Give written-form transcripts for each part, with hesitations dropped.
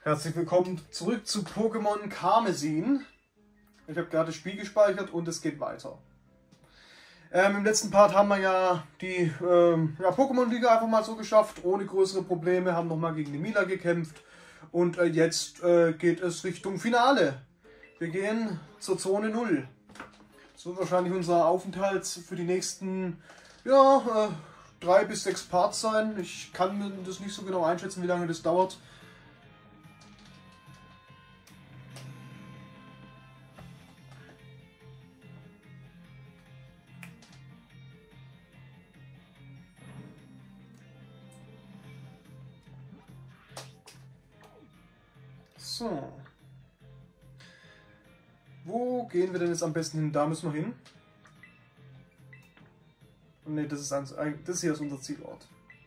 Herzlich willkommen zurück zu Pokémon Karmesin. Ich habe gerade das Spiel gespeichert und es geht weiter. Im letzten Part haben wir ja die Pokémon-Liga einfach mal so geschafft, ohne größere Probleme, haben nochmal gegen die Mila gekämpft und jetzt geht es Richtung Finale. Wir gehen zur Zone 0. Das wird wahrscheinlich unser Aufenthalt für die nächsten 3 bis 6 Parts sein. Ich kann mir das nicht so genau einschätzen, wie lange das dauert. So. Wo gehen wir denn jetzt am besten hin? Da müssen wir hin. Ne, das hier ist unser Zielort.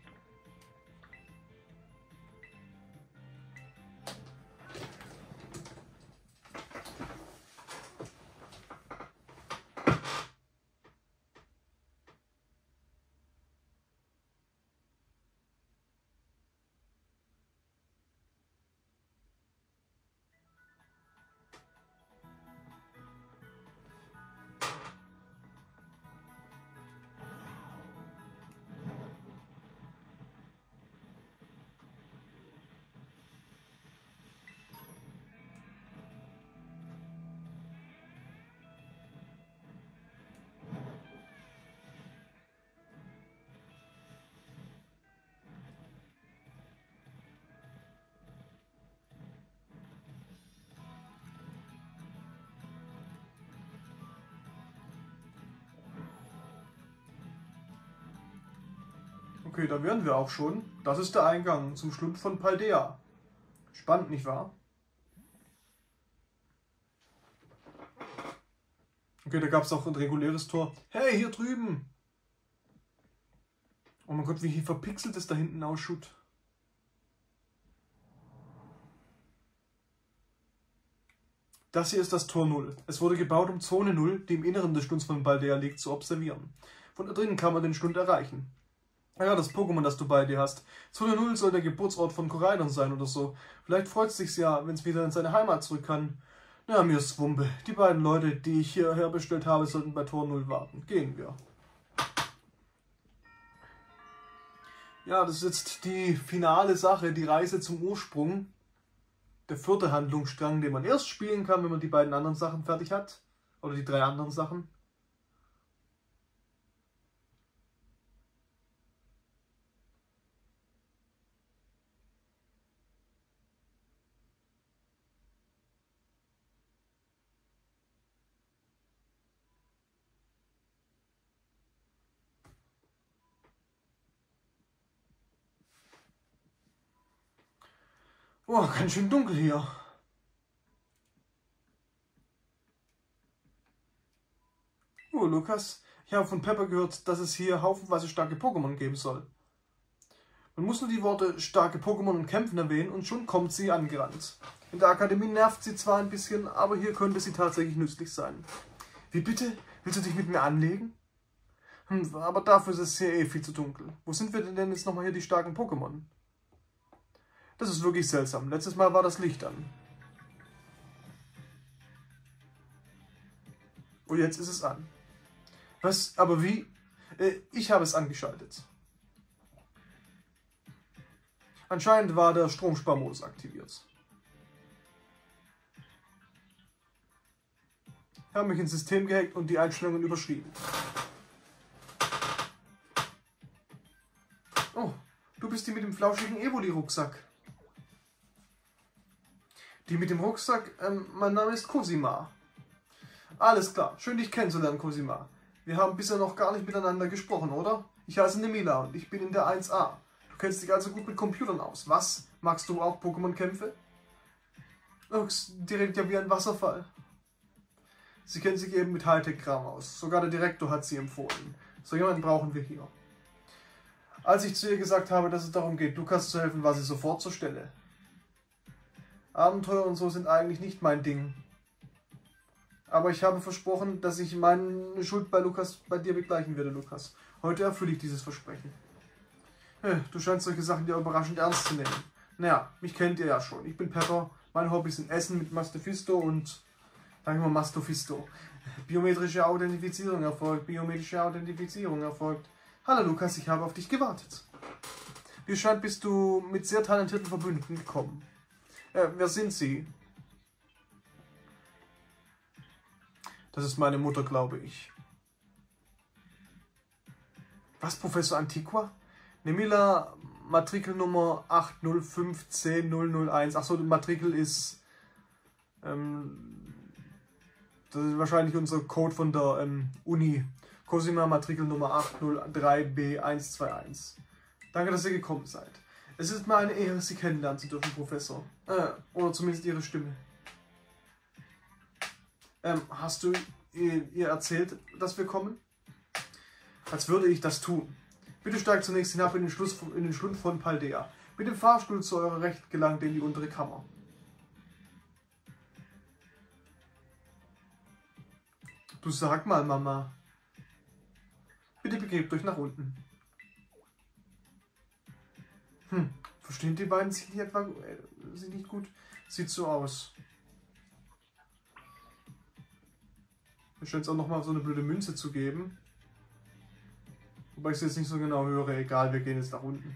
Okay, da wären wir auch schon. Das ist der Eingang zum Schlund von Paldea. Spannend, nicht wahr? Okay, da gab es auch ein reguläres Tor. Hey, hier drüben! Oh mein Gott, wie hier verpixelt es da hinten ausschaut. Das hier ist das Tor 0. Es wurde gebaut, um Zone 0, die im Inneren des Schlunds von Paldea liegt, zu observieren. Von da drinnen kann man den Schlund erreichen. Ja, das Pokémon, das du bei dir hast. Zone 0 soll der Geburtsort von Koraidon sein oder so. Vielleicht freut es sich ja, wenn es wieder in seine Heimat zurück kann. Na, mir ist Wumpe. Die beiden Leute, die ich hierher bestellt habe, sollten bei Tor 0 warten. Gehen wir. Ja, das ist jetzt die finale Sache, die Reise zum Ursprung. Der 4. Handlungsstrang, den man erst spielen kann, wenn man die beiden anderen Sachen fertig hat. Oder die 3 anderen Sachen. Oh, ganz schön dunkel hier. Oh, Lukas, ich habe von Pepper gehört, dass es hier haufenweise starke Pokémon geben soll. Man muss nur die Worte starke Pokémon und Kämpfen erwähnen und schon kommt sie angerannt. In der Akademie nervt sie zwar ein bisschen, aber hier könnte sie tatsächlich nützlich sein. Wie bitte? Willst du dich mit mir anlegen? Aber dafür ist es hier viel zu dunkel. Wo sind wir denn jetzt nochmal hier die starken Pokémon? Das ist wirklich seltsam. Letztes Mal war das Licht an. Und jetzt ist es an. Was? Aber wie? Ich habe es angeschaltet. Anscheinend war der Stromsparmodus aktiviert. Ich habe mich ins System gehackt und die Einstellungen überschrieben. Oh, du bist die mit dem flauschigen Evoli-Rucksack. Die mit dem Rucksack, mein Name ist Cosima. Alles klar, schön dich kennenzulernen, Cosima. Wir haben bisher noch gar nicht miteinander gesprochen, oder? Ich heiße Nemila und ich bin in der 1A. Du kennst dich also gut mit Computern aus. Was? Magst du auch Pokémon-Kämpfe? Ups, direkt ja wie ein Wasserfall. Sie kennt sich eben mit Hightech-Kram aus. Sogar der Direktor hat sie empfohlen. So jemanden brauchen wir hier. Als ich zu ihr gesagt habe, dass es darum geht, Lukas zu helfen, war sie sofort zur Stelle. Abenteuer und so sind eigentlich nicht mein Ding. Aber ich habe versprochen, dass ich meine Schuld bei dir begleichen werde, Lukas. Heute erfülle ich dieses Versprechen. Du scheinst solche Sachen ja überraschend ernst zu nehmen. Naja, mich kennt ihr ja schon. Ich bin Pepper. Mein Hobby sind Essen mit Mastofisto und, sagen wir mal, Mastofisto. Biometrische Authentifizierung erfolgt. Biometrische Authentifizierung erfolgt. Hallo Lukas, ich habe auf dich gewartet. Wie scheint, bist du mit sehr talentierten Verbündeten gekommen. Wer sind sie? Das ist meine Mutter, glaube ich. Was, Professor Antiqua? Nemila, Matrikelnummer 8051001. Achso, die Matrikel ist, das ist wahrscheinlich unser Code von der Uni. Cosima, Matrikelnummer 803B121. Danke, dass ihr gekommen seid. Es ist mir eine Ehre, Sie kennenlernen zu dürfen, Professor. Oder zumindest Ihre Stimme. Hast du ihr erzählt, dass wir kommen? Als würde ich das tun. Bitte steigt zunächst hinab in den Schlund von Paldea. Mit dem Fahrstuhl zu eurer Recht gelangt ihr in die untere Kammer. Du sag mal, Mama. Bitte begebt euch nach unten. Verstehen die beiden sich nicht gut? Sieht so aus. Mir scheint es auch nochmal so eine blöde Münze zu geben. Wobei ich es jetzt nicht so genau höre. Egal, wir gehen jetzt nach unten.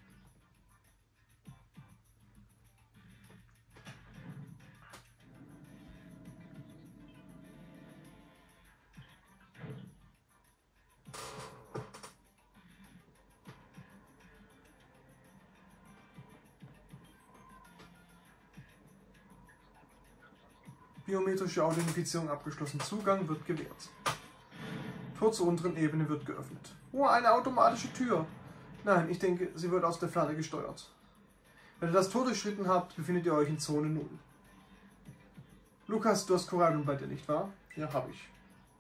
Biometrische Authentifizierung abgeschlossen. Zugang wird gewährt. Tor zur unteren Ebene wird geöffnet. Oh, eine automatische Tür. Nein, ich denke, sie wird aus der Ferne gesteuert. Wenn ihr das Tor durchschritten habt, befindet ihr euch in Zone 0. Lukas, du hast Corydon bei dir, nicht wahr? Ja, habe ich.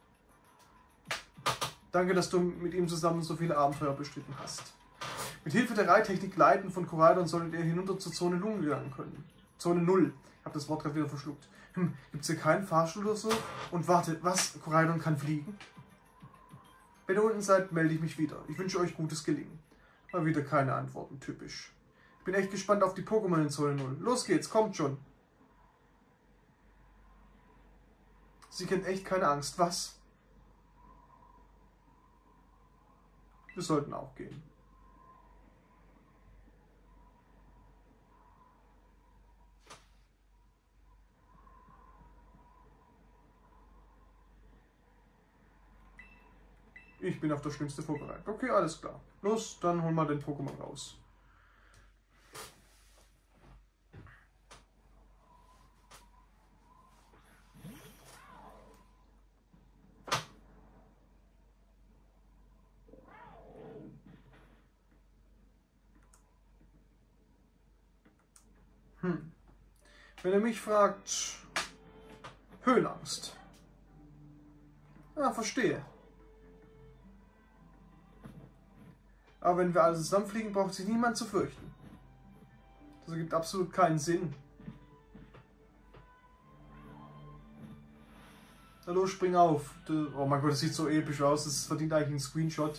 Danke, dass du mit ihm zusammen so viele Abenteuer bestritten hast. Mit Hilfe der Reittechnik Leiten von Corydon solltet ihr hinunter zur Zone 0 gelangen können. Zone 0. Ich habe das Wort gerade wieder verschluckt. Gibt es hier keinen Fahrstuhl oder so? Und warte, was? Corydon kann fliegen? Wenn ihr unten seid, melde ich mich wieder. Ich wünsche euch gutes Gelingen. Mal wieder keine Antworten, typisch. Ich bin echt gespannt auf die Pokémon in Zone 0. Los geht's, kommt schon. Sie kennt echt keine Angst, was? Wir sollten auch gehen. Ich bin auf das Schlimmste vorbereitet. Okay, alles klar. Los, dann holen wir den Pokémon raus. Wenn ihr mich fragt, Höhenangst. Ja, verstehe. Aber wenn wir alle zusammenfliegen, braucht sich niemand zu fürchten. Das ergibt absolut keinen Sinn. Hallo, spring auf. Oh mein Gott, das sieht so episch aus. Das verdient eigentlich einen Screenshot.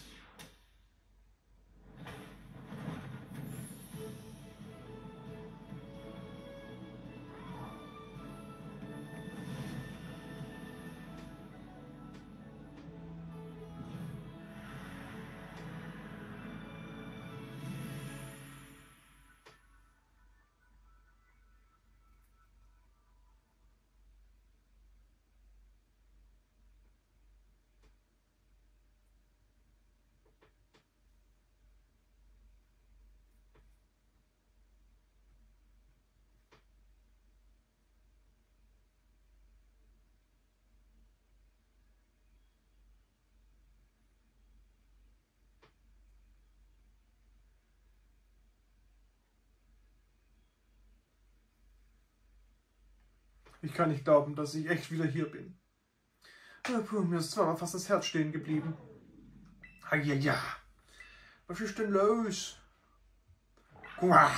Ich kann nicht glauben, dass ich echt wieder hier bin. Puh, mir ist zweimal fast das Herz stehen geblieben. Ja. Was ist denn los? Uah.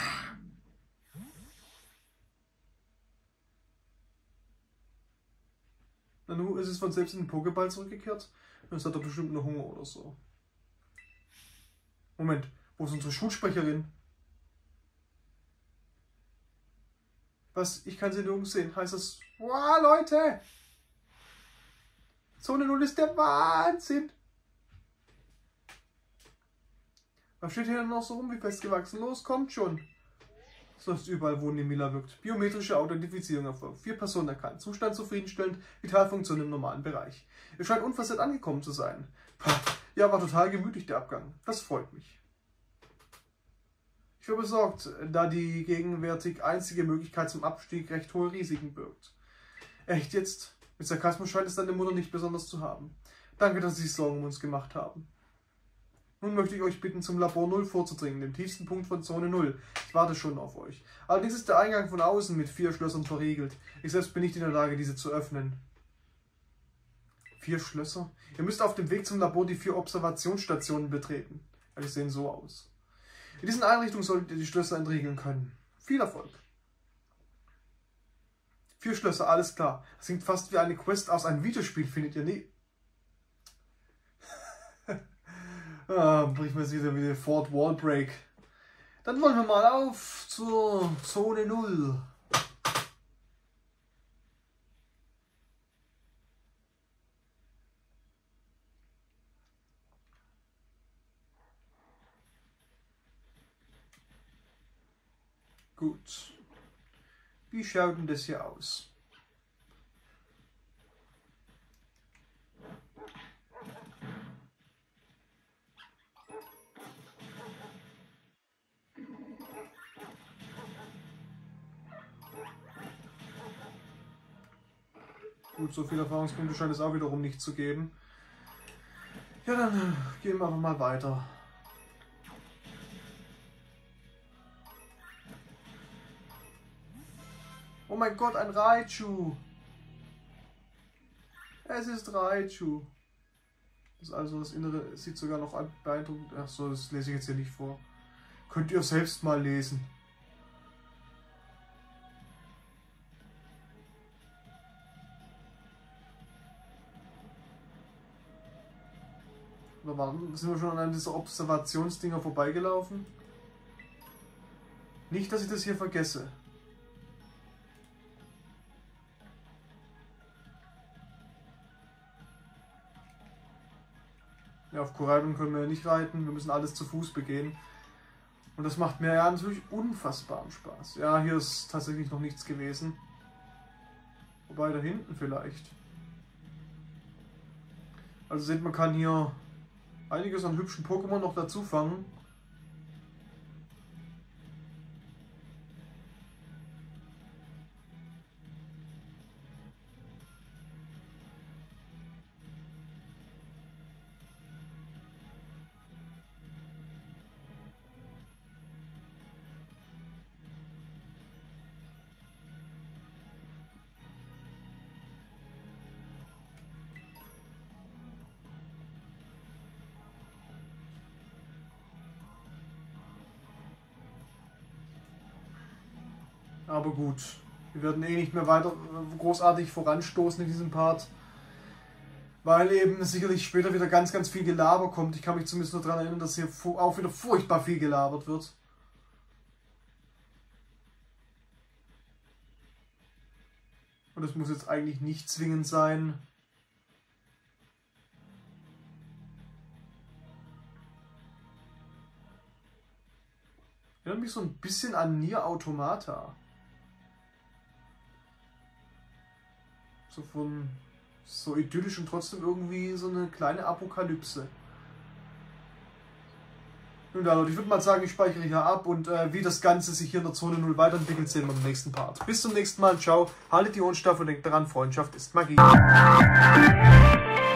Nanu, ist es von selbst in den Pokéball zurückgekehrt? Jetzt hat er bestimmt noch Hunger oder so. Moment, wo ist unsere Schulsprecherin? Was? Ich kann sie nirgends sehen. Heißt das, wow, Leute! Zone 0 ist der Wahnsinn! Was steht hier denn noch so rum wie festgewachsen? Los, kommt schon! So ist überall, wo Nemilla wirkt. Biometrische Authentifizierung erfolgt. 4 Personen erkannt. Zustand zufriedenstellend. Vitalfunktion im normalen Bereich. Ihr scheint unversehrt angekommen zu sein. Ja, war total gemütlich der Abgang. Das freut mich. Ich war besorgt, da die gegenwärtig einzige Möglichkeit zum Abstieg recht hohe Risiken birgt. Echt jetzt? Mit Sarkasmus scheint es deine Mutter nicht besonders zu haben. Danke, dass Sie sich Sorgen um uns gemacht haben. Nun möchte ich euch bitten, zum Labor 0 vorzudringen, dem tiefsten Punkt von Zone 0. Ich warte schon auf euch. Allerdings ist der Eingang von außen mit 4 Schlössern verriegelt. Ich selbst bin nicht in der Lage, diese zu öffnen. 4 Schlösser? Ihr müsst auf dem Weg zum Labor die 4 Observationsstationen betreten. Ja, die sehen so aus. In diesen Einrichtungen solltet ihr die Schlösser entriegeln können. Viel Erfolg. 4 Schlösser, alles klar. Das klingt fast wie eine Quest aus einem Videospiel, findet ihr nie? Bricht mir jetzt wieder Fort Wall Break. Dann wollen wir mal auf zur Zone 0. Gut. Wie schaut denn das hier aus? Gut, so viele Erfahrungspunkte scheint es auch wiederum nicht zu geben. Ja, dann gehen wir einfach mal weiter. Oh mein Gott, ein Raichu! Es ist Raichu. Das ist also das Innere, sieht sogar noch beeindruckend. Achso, das lese ich jetzt hier nicht vor. Könnt ihr selbst mal lesen. Oder sind wir schon an einem dieser Observationsdinger vorbeigelaufen? Nicht, dass ich das hier vergesse. Ja, auf Koraidon können wir nicht reiten, wir müssen alles zu Fuß begehen. Und das macht mir ja natürlich unfassbaren Spaß. Ja, hier ist tatsächlich noch nichts gewesen. Wobei da hinten vielleicht. Also seht, man kann hier einiges an hübschen Pokémon noch dazu fangen. Aber gut, wir werden eh nicht mehr weiter großartig voranstoßen in diesem Part. Weil eben sicherlich später wieder ganz viel Gelaber kommt. Ich kann mich zumindest nur daran erinnern, dass hier auch wieder furchtbar viel gelabert wird. Und es muss jetzt eigentlich nicht zwingend sein. Erinnert mich so ein bisschen an Nier Automata. So idyllisch und trotzdem irgendwie so eine kleine Apokalypse. Nun da, Leute, ich würde mal sagen, ich speichere hier ab und wie das Ganze sich hier in der Zone 0 weiterentwickelt, sehen wir im nächsten Part. Bis zum nächsten Mal, ciao, haltet die Ohren steif und denkt daran, Freundschaft ist Magie.